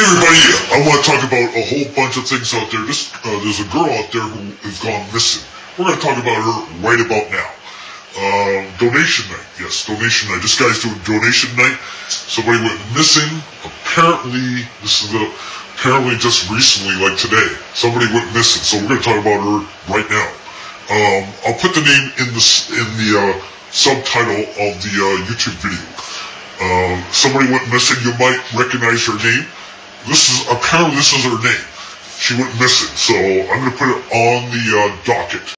everybody, I want to talk about a whole bunch of things out there. There's a girl out there who has gone missing. We're going to talk about her right about now. Donation night. Yes, donation night. This guy's doing donation night. Somebody went missing. Apparently just recently, like today, somebody went missing. So we're going to talk about her right now. I'll put the name in the subtitle of the YouTube video. Somebody went missing. You might recognize her name. Apparently this is her name. She went missing. So I'm going to put it on the docket.